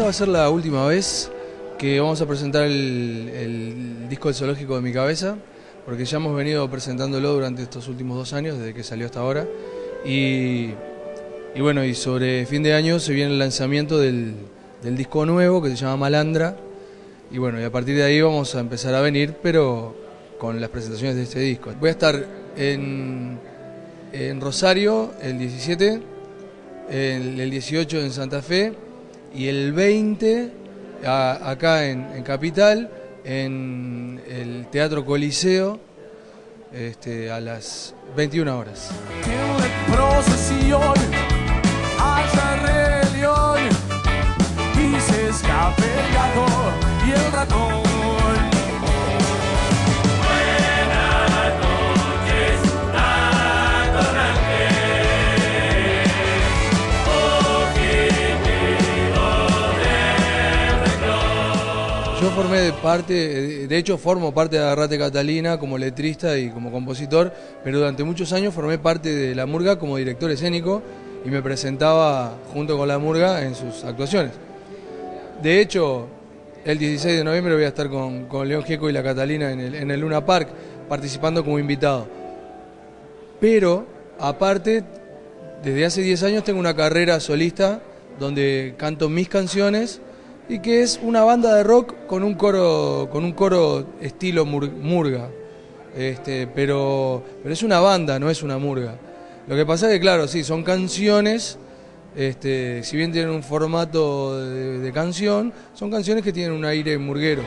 va a ser la última vez que vamos a presentar el disco del Zoológico de mi cabeza, porque ya hemos venido presentándolo durante estos últimos 2 años, desde que salió hasta ahora. Y bueno, y sobre fin de año se viene el lanzamiento del disco nuevo que se llama Malandra. Y bueno, y a partir de ahí vamos a empezar a venir, pero con las presentaciones de este disco. Voy a estar en Rosario el 17, el 18 en Santa Fe y el 20 acá en Capital, en el Teatro Coliseo, a las 21 horas. En procesión haya rebelión y se escape el gato y el ratón. Yo formé parte, de hecho formo parte de Agarrate Catalina como letrista y como compositor, pero durante muchos años formé parte de La Murga como director escénico y me presentaba junto con La Murga en sus actuaciones. De hecho, el 16 de noviembre voy a estar con León Gieco y La Catalina en el Luna Park, participando como invitado. Pero, aparte, desde hace 10 años tengo una carrera solista donde canto mis canciones y que es una banda de rock con un coro estilo murga. Pero es una banda, no es una murga. Lo que pasa es que, claro, sí, son canciones, si bien tienen un formato de canción, son canciones que tienen un aire murguero.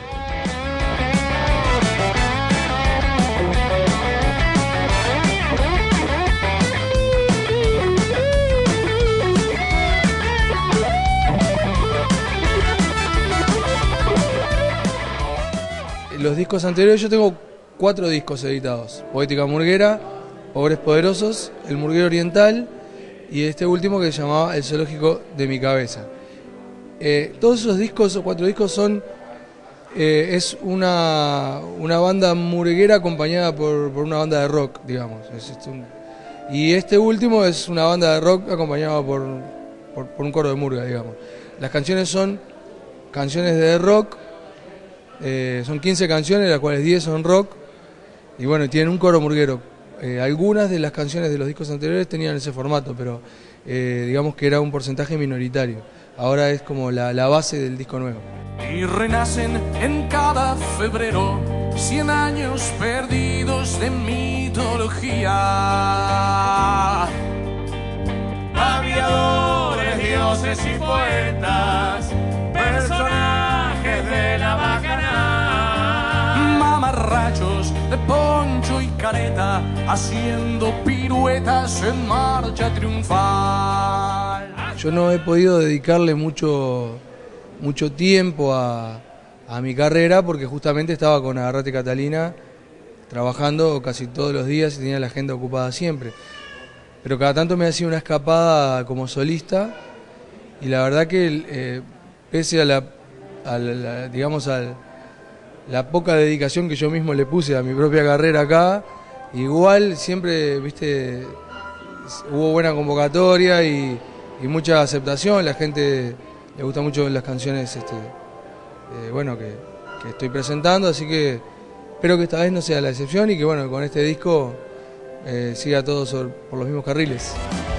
Los discos anteriores, yo tengo 4 discos editados: Poética Murguera, Pobres Poderosos, El Murguero Oriental y este último que se llamaba El Zoológico de mi Cabeza. Todos esos discos, esos 4 discos es una banda murguera acompañada por una banda de rock, digamos. Y este último es una banda de rock acompañada por un coro de murga, digamos. Las canciones son canciones de rock. Son 15 canciones, de las cuales 10 son rock, y bueno, tienen un coro murguero. Algunas de las canciones de los discos anteriores tenían ese formato, pero digamos que era un porcentaje minoritario. Ahora es como la base del disco nuevo. Y renacen en cada febrero 100 años perdidos de mitología. Aviadores, dioses y poetas, personajes de la bacanal, mamarrachos de poncho y careta, haciendo piruetas en marcha triunfal. Yo no he podido dedicarle mucho tiempo a mi carrera porque justamente estaba con Agarrate Catalina trabajando casi todos los días y tenía la agenda ocupada siempre. Pero cada tanto me hacía una escapada como solista y la verdad que pese a la poca dedicación que yo mismo le puse a mi propia carrera acá, igual siempre, viste, hubo buena convocatoria y mucha aceptación. La gente le gusta mucho las canciones que estoy presentando, así que espero que esta vez no sea la excepción y que bueno, con este disco siga todo por los mismos carriles.